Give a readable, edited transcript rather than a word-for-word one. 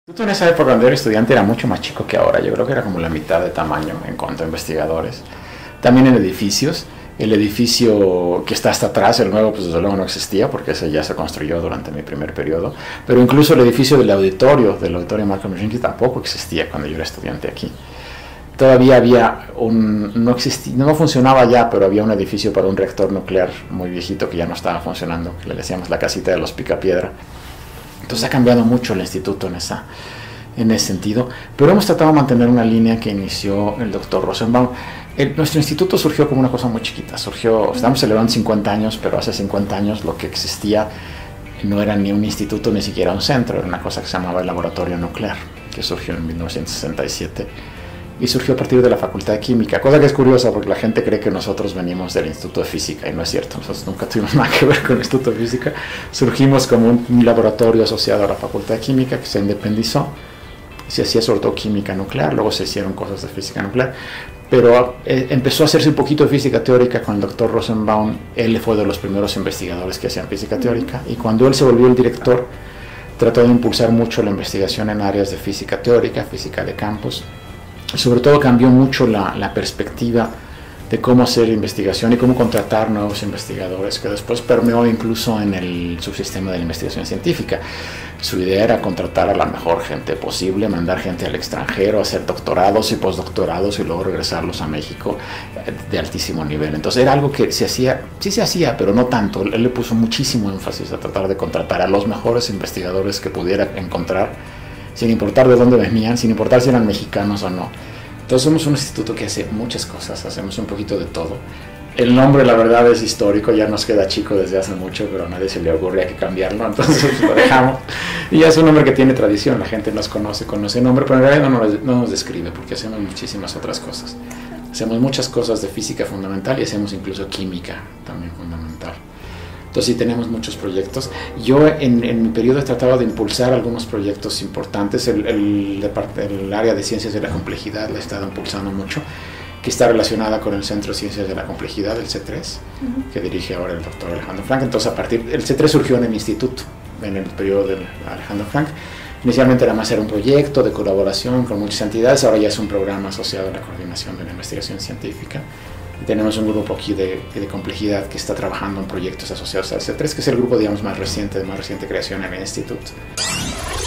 En esa época, cuando era estudiante, era mucho más chico que ahora. Yo creo que era como la mitad de tamaño en cuanto a investigadores. También en edificios. El edificio que está hasta atrás, el nuevo, pues desde luego no existía, porque ese ya se construyó durante mi primer periodo. Pero incluso el edificio del auditorio Malcolm Gentry, tampoco existía cuando yo era estudiante aquí. Todavía había no funcionaba ya, pero había un edificio para un reactor nuclear muy viejito que ya no estaba funcionando, que le decíamos la casita de los Picapiedra. Entonces ha cambiado mucho el instituto en ese sentido, pero hemos tratado de mantener una línea que inició el doctor Rosenbaum. Nuestro instituto surgió como una cosa muy chiquita. Estamos celebrando 50 años, pero hace 50 años lo que existía no era ni un instituto ni siquiera un centro, era una cosa que se llamaba el Laboratorio Nuclear, que surgió en 1967 y surgió a partir de la Facultad de Química, cosa que es curiosa porque la gente cree que nosotros venimos del Instituto de Física y no es cierto. Nosotros nunca tuvimos nada que ver con el Instituto de Física. Surgimos como un laboratorio asociado a la Facultad de Química que se independizó. Se hacía sobre todo química nuclear, luego se hicieron cosas de física nuclear, pero empezó a hacerse un poquito de física teórica con el doctor Rosenbaum. Él fue de los primeros investigadores que hacían física teórica, y cuando él se volvió el director, trató de impulsar mucho la investigación en áreas de física teórica, física de campos. Sobre todo cambió mucho la perspectiva de cómo hacer investigación y cómo contratar nuevos investigadores, que después permeó incluso en el subsistema de la investigación científica. Su idea era contratar a la mejor gente posible, mandar gente al extranjero, hacer doctorados y postdoctorados y luego regresarlos a México de altísimo nivel. Entonces era algo que se hacía, pero no tanto. Él le puso muchísimo énfasis a tratar de contratar a los mejores investigadores que pudiera encontrar, sin importar de dónde venían, sin importar si eran mexicanos o no. Entonces somos un instituto que hace muchas cosas, hacemos un poquito de todo. El nombre, la verdad, es histórico, ya nos queda chico desde hace mucho, pero a nadie se le ocurría que cambiarlo, entonces lo dejamos. Y ya es un nombre que tiene tradición, la gente nos conoce el nombre, pero en realidad no nos describe, porque hacemos muchísimas otras cosas. Hacemos muchas cosas de física fundamental y hacemos incluso química también fundamental. Entonces sí, tenemos muchos proyectos. Yo en mi periodo he tratado de impulsar algunos proyectos importantes. El área de ciencias de la complejidad la he estado impulsando mucho, que está relacionada con el Centro de Ciencias de la Complejidad, el C3, que dirige ahora el doctor Alejandro Frank. Entonces el C3 surgió en el instituto, en el periodo de Alejandro Frank. Inicialmente era un proyecto de colaboración con muchas entidades, ahora ya es un programa asociado a la coordinación de la investigación científica. Y tenemos un grupo aquí de complejidad que está trabajando en proyectos asociados al C3, que es el grupo, digamos, más reciente, de más reciente creación en el instituto.